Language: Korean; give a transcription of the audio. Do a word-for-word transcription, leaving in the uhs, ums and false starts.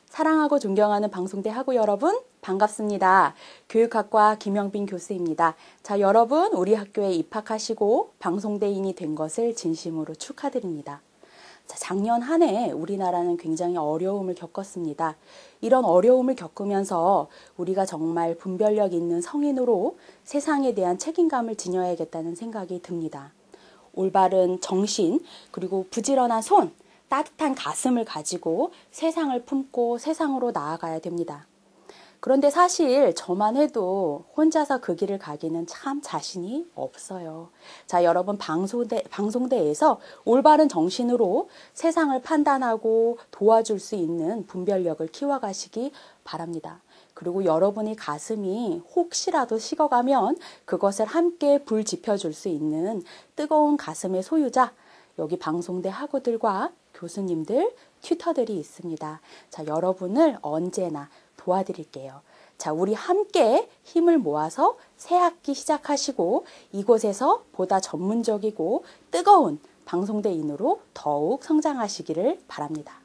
사랑하고 존경하는 방송대 학우 여러분, 반갑습니다. 교육학과 김영빈 교수입니다. 자, 여러분, 우리 학교에 입학하시고 방송대인이 된 것을 진심으로 축하드립니다. 자, 작년 한 해 우리나라는 굉장히 어려움을 겪었습니다. 이런 어려움을 겪으면서 우리가 정말 분별력 있는 성인으로 세상에 대한 책임감을 지녀야겠다는 생각이 듭니다. 올바른 정신, 그리고 부지런한 손, 따뜻한 가슴을 가지고 세상을 품고 세상으로 나아가야 됩니다. 그런데 사실 저만 해도 혼자서 그 길을 가기는 참 자신이 없어요. 자, 여러분 방송대, 방송대에서 올바른 정신으로 세상을 판단하고 도와줄 수 있는 분별력을 키워가시기 바랍니다. 그리고 여러분의 가슴이 혹시라도 식어가면 그것을 함께 불 지펴줄 수 있는 뜨거운 가슴의 소유자, 여기 방송대 학우들과 교수님들, 튜터들이 있습니다. 자, 여러분을 언제나 도와드릴게요. 자, 우리 함께 힘을 모아서 새 학기 시작하시고 이곳에서 보다 전문적이고 뜨거운 방송대인으로 더욱 성장하시기를 바랍니다.